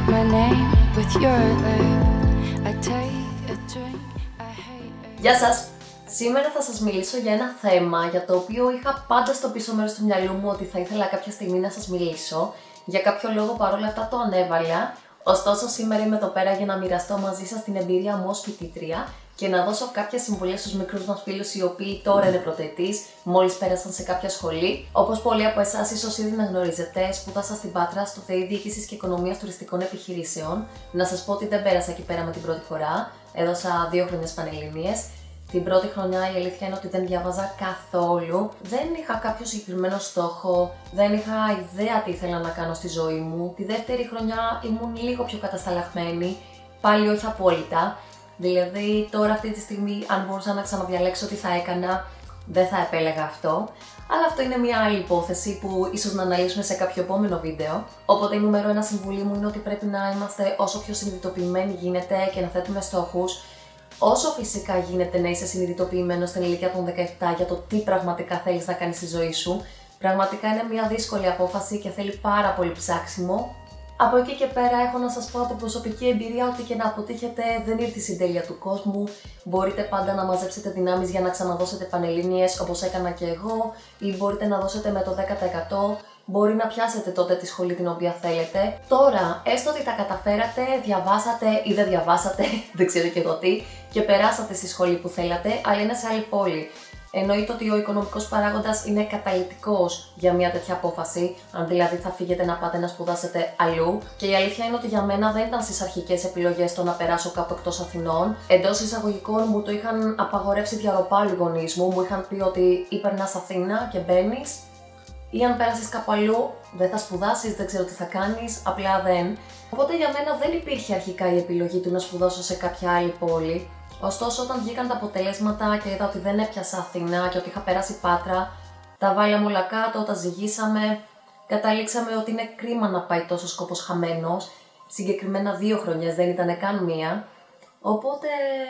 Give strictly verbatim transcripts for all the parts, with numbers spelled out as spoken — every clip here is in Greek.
my name with your lip. I take a drink, I hate it. Γεια σας! Σήμερα θα σας μιλήσω για ένα θέμα για το οποίο είχα πάντα στο πίσω μέρος του μυαλού μου ότι θα ήθελα κάποια στιγμή να σας μιλήσω. Για κάποιο λόγο παρόλα αυτά το ανέβαλα. Ωστόσο σήμερα είμαι εδώ πέρα για να μοιραστώ μαζί σας την εμπειρία μου ως φοιτήτρια και να δώσω κάποιες συμβουλές στους μικρούς μας φίλους οι οποίοι τώρα είναι πρωτοετής, μόλις πέρασαν σε κάποια σχολή. Όπως πολλοί από εσάς ίσως ήδη να γνωρίζετε, σπούδασα στην Πάτρα στο ΘΕΗ Διοίκησης και Οικονομίας Τουριστικών Επιχειρήσεων. Να σας πω ότι δεν πέρασα εκεί πέρα με την πρώτη φορά, έδωσα δύο χρονιές πανελλήνιες. Την πρώτη χρονιά η αλήθεια είναι ότι δεν διάβαζα καθόλου, δεν είχα κάποιο συγκεκριμένο στόχο, δεν είχα ιδέα τι ήθελα να κάνω στη ζωή μου. Τη δεύτερη χρονιά ήμουν λίγο πιο κατασταλαχμένη, πάλι όχι απόλυτα. Δηλαδή τώρα αυτή τη στιγμή αν μπορούσα να ξαναδιαλέξω τι θα έκανα, δεν θα επέλεγα αυτό. Αλλά αυτό είναι μια άλλη υπόθεση που ίσως να αναλύσουμε σε κάποιο επόμενο βίντεο. Οπότε η νούμερο ένα συμβουλή μου είναι ότι πρέπει να είμαστε όσο πιο συνειδητοποιημένοι γίνεται και να θέτουμε στόχους. Όσο φυσικά γίνεται να είσαι συνειδητοποιημένος στην ηλικία των δεκαεπτά για το τι πραγματικά θέλεις να κάνεις στη ζωή σου, πραγματικά είναι μια δύσκολη απόφαση και θέλει πάρα πολύ ψάξιμο. Από εκεί και πέρα έχω να σας πω από προσωπική εμπειρία ότι και να αποτύχετε δεν ήρθε η συντέλεια του κόσμου. Μπορείτε πάντα να μαζέψετε δυνάμεις για να ξαναδώσετε πανελλήνιες όπως έκανα και εγώ, ή μπορείτε να δώσετε με το δέκα τοις εκατό. Μπορεί να πιάσετε τότε τη σχολή την οποία θέλετε. Τώρα, έστω ότι τα καταφέρατε, διαβάσατε ή δεν διαβάσατε, δεν ξέρω και εγώ τι, και περάσατε στη σχολή που θέλατε, αλλά είναι σε άλλη πόλη. Εννοείται ότι ο οικονομικός παράγοντας είναι καταλυτικός για μια τέτοια απόφαση, αν δηλαδή θα φύγετε να πάτε να σπουδάσετε αλλού. Και η αλήθεια είναι ότι για μένα δεν ήταν στις αρχικές επιλογές το να περάσω κάπου εκτός Αθηνών. Εντός εισαγωγικών μου το είχαν απαγορεύσει διαρροπάλοι οι γονείς μου, μου είχαν πει ότι ή περνάς Αθήνα και μπαίνεις, ή αν πέρασεις κάπου αλλού δεν θα σπουδάσεις, δεν ξέρω τι θα κάνεις, απλά δεν. Οπότε για μένα δεν υπήρχε αρχικά η επιλογή του να σπουδάσω σε κάποια άλλη πόλη. Ωστόσο, όταν βγήκαν τα αποτελέσματα και είδα ότι δεν έπιασα Αθήνα και ότι είχα περάσει Πάτρα, τα βάλαμε όλα κάτω, τα ζυγίσαμε, καταλήξαμε ότι είναι κρίμα να πάει τόσο κόπος χαμένος. Συγκεκριμένα δύο χρονιές, δεν ήταν καν μία. Οπότε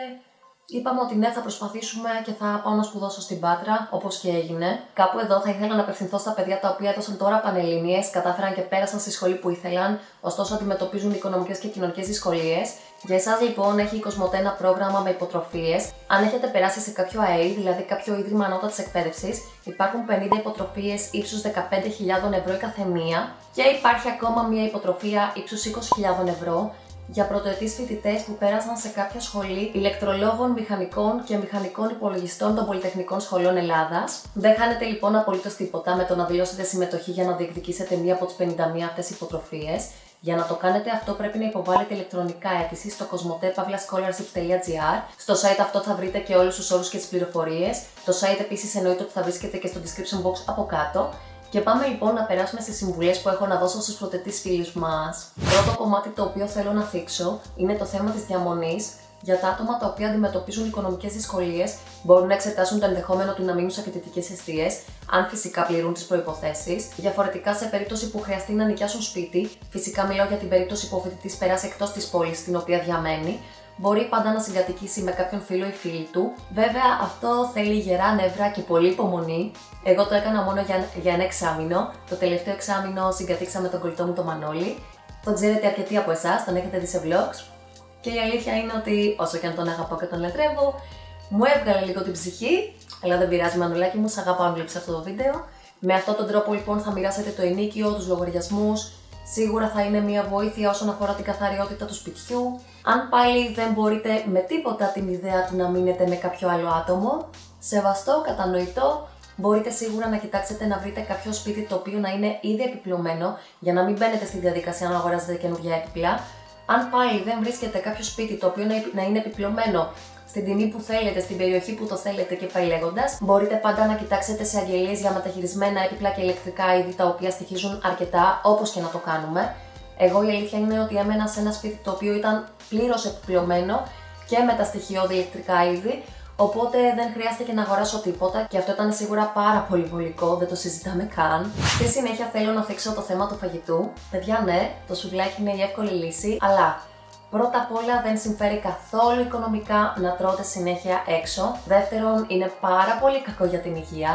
είπαμε ότι ναι, θα προσπαθήσουμε και θα πάω να σπουδάσω στην Πάτρα, όπως και έγινε. Κάπου εδώ θα ήθελα να απευθυνθώ στα παιδιά τα οποία έδωσαν τώρα πανελλήνιες, κατάφεραν και πέρασαν στη σχολή που ήθελαν, ωστόσο αντιμετωπίζουν οικονομικές και κοινωνικές δυσκολίες. Για εσάς λοιπόν έχει η Κοσμοτέ ένα πρόγραμμα με υποτροφίες. Αν έχετε περάσει σε κάποιο ΑΕΗ, δηλαδή κάποιο ίδρυμα ανώτατης εκπαίδευσης, υπάρχουν πενήντα υποτροφίες ύψους δεκαπέντε χιλιάδες ευρώ η καθεμία και υπάρχει ακόμα μια υποτροφία ύψους είκοσι χιλιάδες ευρώ για πρωτοετής φοιτητές που πέρασαν σε κάποια σχολή ηλεκτρολόγων, μηχανικών και μηχανικών υπολογιστών των Πολυτεχνικών Σχολών Ελλάδας. Δεν χάνετε λοιπόν απολύτως τίποτα με το να δηλώσετε συμμετοχή για να διεκδικήσετε μία από τις πενήντα μία αυτές υποτροφίες. Για να το κάνετε αυτό πρέπει να υποβάλλετε ηλεκτρονικά αίτηση στο κοσμοτέ παύλα scholarships τελεία gr. Στο site αυτό θα βρείτε και όλους τους όρους και τις πληροφορίες. Το site επίσης εννοείται ότι θα βρίσκεται και στο description box από κάτω. Και πάμε λοιπόν να περάσουμε στις συμβουλές που έχω να δώσω στους πρωτοετής φίλους μας. Πρώτο κομμάτι το οποίο θέλω να θίξω είναι το θέμα της διαμονής. Για τα άτομα τα οποία αντιμετωπίζουν οικονομικές δυσκολίες, μπορούν να εξετάσουν το ενδεχόμενο του να μείνουν σε φοιτητικές εστίες, αν φυσικά πληρούν τις προϋποθέσεις. Διαφορετικά, σε περίπτωση που χρειαστεί να νοικιάσουν σπίτι, φυσικά μιλάω για την περίπτωση που ο φοιτητής περάσει εκτός της πόλης στην οποία διαμένει, μπορεί πάντα να συγκατοικήσει με κάποιον φίλο ή φίλη του. Βέβαια, αυτό θέλει γερά νεύρα και πολλή υπομονή. Εγώ το έκανα μόνο για, για ένα εξάμηνο. Το τελευταίο εξάμηνο συγκατοίξα με τον κολλητό μου τον Μανώλη. Το ξέρετε αρκετοί από εσάς, τον έχετε δει σε vlogs. Και η αλήθεια είναι ότι, όσο και αν τον αγαπώ και τον λατρεύω, μου έβγαλε λίγο την ψυχή. Αλλά δεν πειράζει, Μανουλάκι μου, σ' αγαπάω αν βλέπεις αυτό το βίντεο. Με αυτόν τον τρόπο λοιπόν θα μοιράσετε το ενίκιο, τους λογαριασμούς. Σίγουρα θα είναι μια βοήθεια όσον αφορά την καθαριότητα του σπιτιού. Αν πάλι δεν μπορείτε με τίποτα την ιδέα του να μείνετε με κάποιο άλλο άτομο, σεβαστό, κατανοητό, μπορείτε σίγουρα να κοιτάξετε να βρείτε κάποιο σπίτι το οποίο να είναι ήδη επιπλωμένο για να μην μπαίνετε στη διαδικασία να αγοράζετε καινούργια έπιπλα. Αν πάλι δεν βρίσκετε κάποιο σπίτι το οποίο να είναι επιπλωμένο στην τιμή που θέλετε, στην περιοχή που το θέλετε και πάει λέγοντας, μπορείτε πάντα να κοιτάξετε σε αγγελίες για μεταχειρισμένα έπιπλα και ηλεκτρικά είδη τα οποία στοιχίζουν αρκετά, όπως και να το κάνουμε. Εγώ η αλήθεια είναι ότι έμενα σε ένα σπίτι το οποίο ήταν πλήρως επιπλωμένο και με τα στοιχειώδη ηλεκτρικά είδη, οπότε δεν χρειάστηκε να αγοράσω τίποτα και αυτό ήταν σίγουρα πάρα πολύ βολικό, δεν το συζητάμε καν. Στη συνέχεια θέλω να θίξω το θέμα του φαγητού. Παιδιά, ναι, το σουβλάκι είναι η εύκολη λύση, αλλά πρώτα απ' όλα δεν συμφέρει καθόλου οικονομικά να τρώτε συνέχεια έξω. Δεύτερον, είναι πάρα πολύ κακό για την υγεία.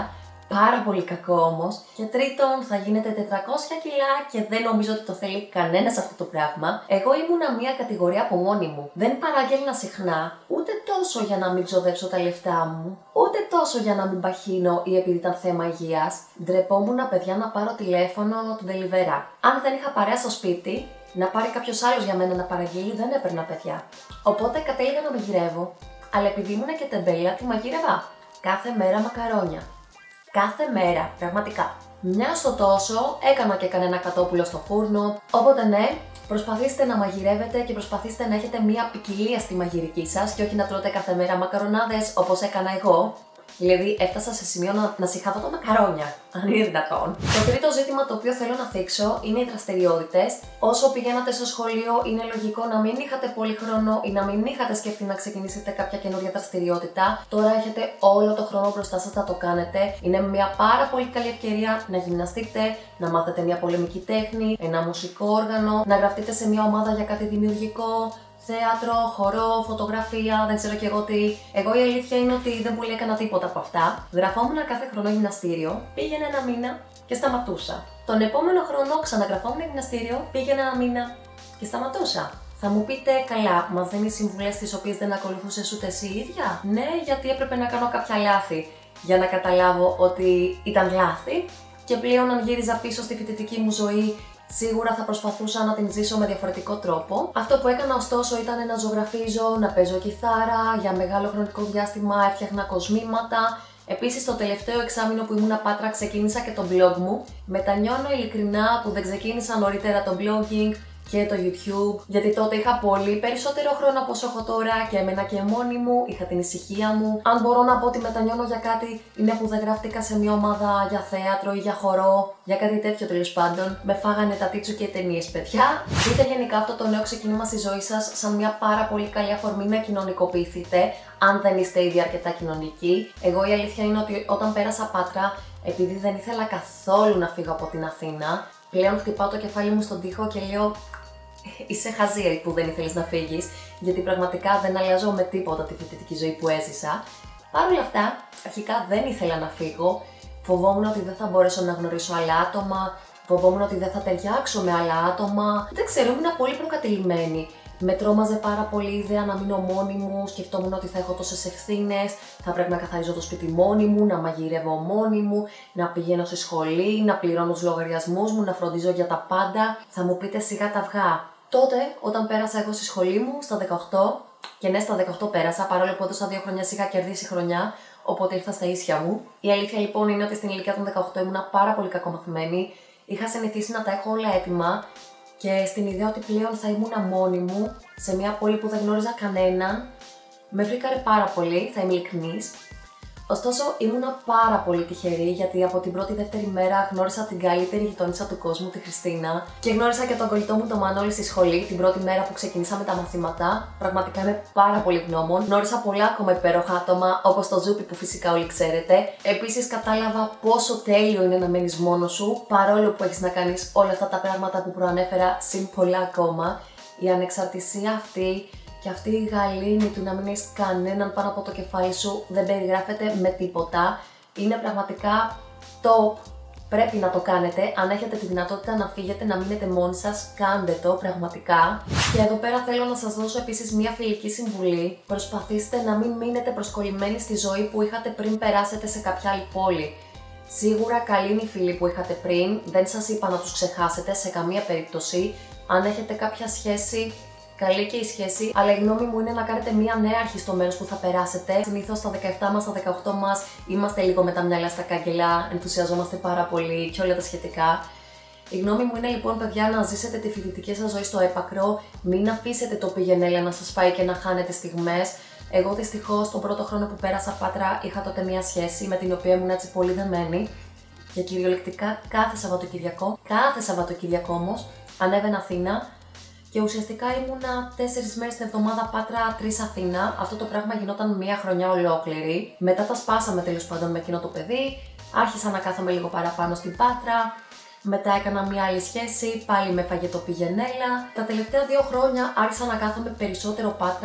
πάρα πολύ κακό όμως. Και τρίτον, θα γίνετε τετρακόσια κιλά και δεν νομίζω ότι το θέλει κανένας αυτό το πράγμα. Εγώ ήμουνα μία κατηγορία από μόνη μου. Δεν παράγγελνα συχνά, ούτε τόσο για να μην ξοδέψω τα λεφτά μου, ούτε τόσο για να μην παχύνω ή επειδή ήταν θέμα υγείας. Ντρεπόμουν, παιδιά, να πάρω τηλέφωνο του Deliveroo. Αν δεν είχα παρέα στο σπίτι, να πάρει κάποιος άλλος για μένα να παραγγείλει, δεν έπαιρνα, παιδιά. Οπότε κατέληγα να μαγειρεύω, αλλά επειδή ήμουν και τεμπέλα, τη μαγείρευα κάθε μέρα μακαρόνια. Κάθε μέρα, πραγματικά. Μια στο τόσο έκανα και κανένα κατόπουλο στο φούρνο. Οπότε ναι, προσπαθήστε να μαγειρεύετε και προσπαθήστε να έχετε μια ποικιλία στη μαγειρική σας και όχι να τρώτε κάθε μέρα μακαρονάδες όπως έκανα εγώ. Δηλαδή, έφτασα σε σημείο να, να συχαθώ τα μακαρόνια, αν είναι δυνατόν. Το τρίτο ζήτημα το οποίο θέλω να θίξω είναι οι δραστηριότητες. Όσο πηγαίνατε στο σχολείο, είναι λογικό να μην είχατε πολύ χρόνο ή να μην είχατε σκεφτεί να ξεκινήσετε κάποια καινούργια δραστηριότητα. Τώρα έχετε όλο το χρόνο μπροστά σας να το κάνετε. Είναι μια πάρα πολύ καλή ευκαιρία να γυμναστείτε, να μάθετε μια πολεμική τέχνη, ένα μουσικό όργανο, να γραφτείτε σε μια ομάδα για κάτι δημιουργικό. Θέατρο, χορό, φωτογραφία, δεν ξέρω κι εγώ τι. Εγώ η αλήθεια είναι ότι δεν πολύ έκανα τίποτα από αυτά. Γραφόμουν κάθε χρόνο γυμναστήριο, πήγαινε ένα μήνα και σταματούσα. Τον επόμενο χρόνο ξαναγραφόμουν γυμναστήριο, πήγαινε ένα μήνα και σταματούσα. Θα μου πείτε, καλά, μας δίνει συμβουλές τις οποίες δεν ακολουθούσες ούτε εσύ ίδια? Ναι, γιατί έπρεπε να κάνω κάποια λάθη για να καταλάβω ότι ήταν λάθη και πλέον αν γύριζα πίσω στη φοιτητική μου ζωή, σίγουρα θα προσπαθούσα να την ζήσω με διαφορετικό τρόπο. Αυτό που έκανα ωστόσο ήταν να ζωγραφίζω, να παίζω κιθάρα, για μεγάλο χρονικό διάστημα έφτιαχνα κοσμήματα. Επίσης, το τελευταίο εξάμηνο που ήμουνα Πάτρα ξεκίνησα και το blog μου. Μετανιώνω ειλικρινά που δεν ξεκίνησα νωρίτερα το blogging και το YouTube, γιατί τότε είχα πολύ περισσότερο χρόνο από όσο έχω τώρα και έμενα και μόνη μου, είχα την ησυχία μου. Αν μπορώ να πω ότι μετανιώνω για κάτι, είναι που δεν γράφτηκα σε μια ομάδα για θέατρο ή για χορό, για κάτι τέτοιο τέλος πάντων. Με φάγανε τα τίτσου και οι ταινίες, παιδιά. Δείτε γενικά αυτό το νέο ξεκίνημα στη ζωή σας σαν μια πάρα πολύ καλή αφορμή να κοινωνικοποιηθείτε, αν δεν είστε ήδη αρκετά κοινωνικοί. Εγώ η αλήθεια είναι ότι όταν πέρασα Πάτρα, επειδή δεν ήθελα καθόλου να φύγω από την Αθήνα, πλέον χτυπάω το κεφάλι μου στον τοίχο και λέω: είσαι χαζή που δεν ήθελες να φύγεις, γιατί πραγματικά δεν αλλάζω με τίποτα τη φοιτητική ζωή που έζησα. Παρ' όλα αυτά, αρχικά δεν ήθελα να φύγω. Φοβόμουν ότι δεν θα μπορέσω να γνωρίσω άλλα άτομα, φοβόμουν ότι δεν θα ταιριάξω με άλλα άτομα. Δεν ξέρω, ήμουν πολύ προκατηλημένη. Με τρόμαζε πάρα πολύ η ιδέα να μείνω μόνη μου, σκεφτόμουν ότι θα έχω τόσες ευθύνες, θα πρέπει να καθαρίζω το σπίτι μόνη μου, να μαγειρεύω μόνη μου, να πηγαίνω στη σχολή, να πληρώνω τους λογαριασμούς μου, να φροντίζω για τα πάντα. Θα μου πείτε σιγά τα αυγά. Τότε, όταν πέρασα εγώ στη σχολή μου, στα δεκαοκτώ, και ναι, στα δεκαοκτώ πέρασα, παρόλο που έδωσα δύο χρόνια είχα κερδίσει χρονιά, οπότε ήρθα στα ίσια μου. Η αλήθεια λοιπόν είναι ότι στην ηλικία των δεκαοκτώ ήμουνα πάρα πολύ κακομαθημένη, είχα συνηθίσει να τα έχω όλα έτοιμα. Και στην ιδέα ότι πλέον θα ήμουνα μόνη μου, σε μια πόλη που δεν γνώριζα κανέναν, με φρίκαρε πάρα πολύ, θα είμαι ειλικρινής. Ωστόσο, ήμουνα πάρα πολύ τυχερή γιατί από την πρώτη-δεύτερη μέρα γνώρισα την καλύτερη γειτόνισσα του κόσμου, τη Χριστίνα, και γνώρισα και τον κολλητό μου τον Μανώλη στη σχολή την πρώτη μέρα που ξεκινήσαμε τα μαθήματα. Πραγματικά είμαι πάρα πολύ ευγνώμων. Γνώρισα πολλά ακόμα υπέροχα άτομα, όπως το Ζούπι που φυσικά όλοι ξέρετε. Επίσης, κατάλαβα πόσο τέλειο είναι να μένεις μόνος σου, παρόλο που έχεις να κάνεις όλα αυτά τα πράγματα που προανέφερα, συν πολλά ακόμα. Η ανεξαρτησία αυτή και αυτή η γαλήνη του να μην έχεις κανέναν πάνω από το κεφάλι σου δεν περιγράφεται με τίποτα. Είναι πραγματικά top. Πρέπει να το κάνετε. Αν έχετε τη δυνατότητα να φύγετε, να μείνετε μόνοι σας, κάντε το πραγματικά. Και εδώ πέρα θέλω να σας δώσω επίσης μια φιλική συμβουλή. Προσπαθήστε να μην μείνετε προσκολλημένοι στη ζωή που είχατε πριν περάσετε σε κάποια άλλη πόλη. Σίγουρα καλή είναι οι φίλοι που είχατε πριν, δεν σας είπα να τους ξεχάσετε σε καμία περίπτωση. Αν έχετε κάποια σχέση, καλή και η σχέση, αλλά η γνώμη μου είναι να κάνετε μία νέα αρχή στο μέρος που θα περάσετε. Συνήθως στα δεκαεπτά μας, στα δεκαοκτώ μας, είμαστε λίγο με τα μυαλά στα κάγκελα, ενθουσιαζόμαστε πάρα πολύ και όλα τα σχετικά. Η γνώμη μου είναι λοιπόν, παιδιά, να ζήσετε τη φοιτητική σας ζωή στο έπακρο, μην αφήσετε το πηγενέλα να σας φάει και να χάνετε στιγμές. Εγώ δυστυχώς τον πρώτο χρόνο που πέρασα Πάτρα είχα τότε μία σχέση με την οποία ήμουν έτσι πολύ δεμένη και κυριολεκτικά κάθε Σαββατοκυριακό, κάθε Σαββατοκυριακό όμως, ανέβαινα Αθήνα. Και ουσιαστικά ήμουνα τέσσερις μέρες την εβδομάδα Πάτρα, τρεις Αθήνα. Αυτό το πράγμα γινόταν μία χρονιά ολόκληρη. Μετά τα σπάσαμε τέλος πάντων με εκείνο το παιδί. Άρχισα να κάθομαι λίγο παραπάνω στην Πάτρα. Μετά έκανα μία άλλη σχέση, πάλι με έφαγε το πηγενέλα. Τα τελευταία δύο χρόνια άρχισα να κάθομαι περισσότερο Πάτρα,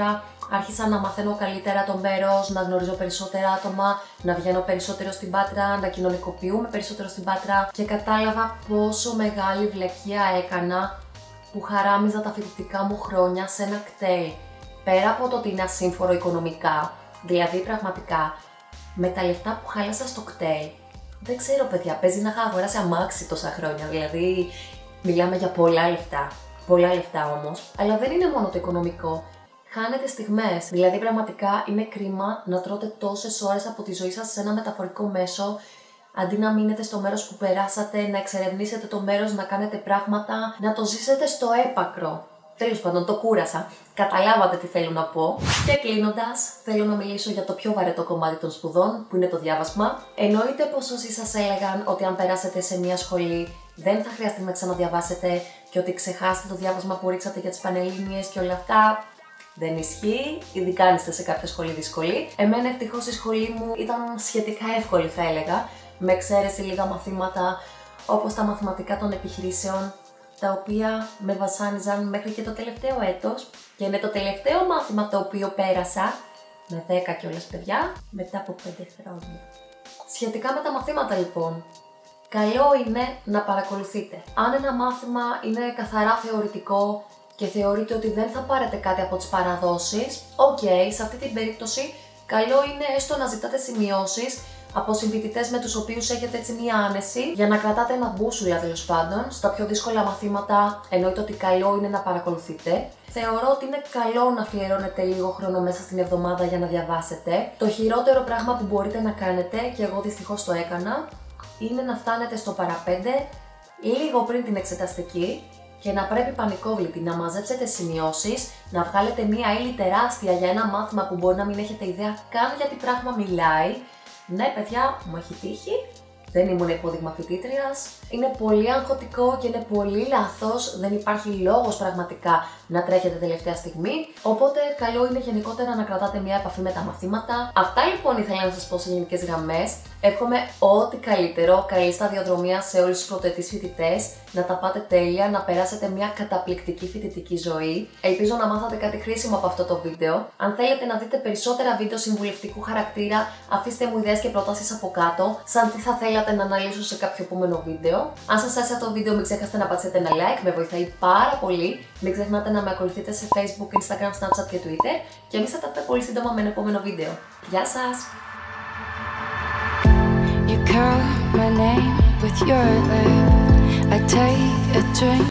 άρχισα να μαθαίνω καλύτερα το μέρος, να γνωρίζω περισσότερα άτομα, να βγαίνω περισσότερο στην Πάτρα, να κοινωνικοποιούμε περισσότερο στην Πάτρα και κατάλαβα πόσο μεγάλη βλακεία έκανα που χαράμιζα τα φοιτητικά μου χρόνια σε ένα κτέλ. Πέρα από το ότι είναι ασύμφορο οικονομικά, δηλαδή πραγματικά, με τα λεφτά που χάλασα στο κτέλ, δεν ξέρω παιδιά, παίζει να είχα αγοράσει αμάξι τόσα χρόνια, δηλαδή μιλάμε για πολλά λεφτά. Πολλά λεφτά όμως, αλλά δεν είναι μόνο το οικονομικό. Χάνετε στιγμές, δηλαδή πραγματικά είναι κρίμα να τρώτε τόσες ώρες από τη ζωή σας σε ένα μεταφορικό μέσο, αντί να μείνετε στο μέρος που περάσατε, να εξερευνήσετε το μέρος, να κάνετε πράγματα, να το ζήσετε στο έπακρο. Τέλος πάντων, το κούρασα. Καταλάβατε τι θέλω να πω. Και κλείνοντας, θέλω να μιλήσω για το πιο βαρετό κομμάτι των σπουδών, που είναι το διάβασμα. Εννοείται πως όσοι σας έλεγαν ότι αν περάσετε σε μια σχολή δεν θα χρειαστεί να ξαναδιαβάσετε και ότι ξεχάσετε το διάβασμα που ρίξατε για τις πανελλήνιες και όλα αυτά, δεν ισχύει, ειδικά αν είστε σε κάποια σχολή δύσκολη. Εμένα ευτυχώς η σχολή μου ήταν σχετικά εύκολη, θα έλεγα, με εξαίρεση λίγα μαθήματα όπως τα μαθηματικά των επιχειρήσεων, τα οποία με βασάνιζαν μέχρι και το τελευταίο έτος και είναι το τελευταίο μάθημα το οποίο πέρασα, με δέκα κιόλας παιδιά, μετά από πέντε χρόνια. Σχετικά με τα μαθήματα λοιπόν, καλό είναι να παρακολουθείτε. Αν ένα μάθημα είναι καθαρά θεωρητικό και θεωρείτε ότι δεν θα πάρετε κάτι από τις παραδόσεις, οκ, okay, σε αυτή την περίπτωση καλό είναι έστω να ζητάτε σημειώσεις από συμφοιτητές με τους οποίους έχετε έτσι μία άνεση, για να κρατάτε ένα μπούσουλα τέλος πάντων. Στα πιο δύσκολα μαθήματα εννοείται ότι καλό είναι να παρακολουθείτε. Θεωρώ ότι είναι καλό να αφιερώνετε λίγο χρόνο μέσα στην εβδομάδα για να διαβάσετε. Το χειρότερο πράγμα που μπορείτε να κάνετε, και εγώ δυστυχώς το έκανα, είναι να φτάνετε στο παραπέντε λίγο πριν την εξεταστική και να πρέπει πανικόβλητη να μαζέψετε σημειώσεις, να βγάλετε μία ύλη τεράστια για ένα μάθημα που μπορεί να μην έχετε ιδέα καν για τι πράγμα μιλάει. Ναι, παιδιά, μου έχει τύχει. Δεν ήμουν υπόδειγμα φοιτήτριας. Είναι πολύ αγχωτικό και είναι πολύ λάθος. Δεν υπάρχει λόγος πραγματικά να τρέχετε τελευταία στιγμή. Οπότε, καλό είναι γενικότερα να κρατάτε μια επαφή με τα μαθήματα. Αυτά λοιπόν ήθελα να σας πω σε γενικές γραμμές. Εύχομαι ό,τι καλύτερο, καλή σταδιοδρομία σε όλους τους πρωτοετής φοιτητές. Να τα πάτε τέλεια, να περάσετε μια καταπληκτική φοιτητική ζωή. Ελπίζω να μάθατε κάτι χρήσιμο από αυτό το βίντεο. Αν θέλετε να δείτε περισσότερα βίντεο συμβουλευτικού χαρακτήρα, αφήστε μου ιδέες και προτάσεις από κάτω, σαν τι θα θέλατε να αναλύσω σε κάποιο επόμενο βίντεο. Αν σας άρεσε αυτό το βίντεο, μην ξεχάσετε να πατήσετε ένα like, με βοηθάει πάρα πολύ. Μην ξεχνάτε να με ακολουθείτε σε Facebook, Instagram, Snapchat και Twitter. Και εμείς θα τα πούμε πολύ σύντομα με ένα επόμενο βίντεο. Γεια σας! You call my name with your lip. I take a drink.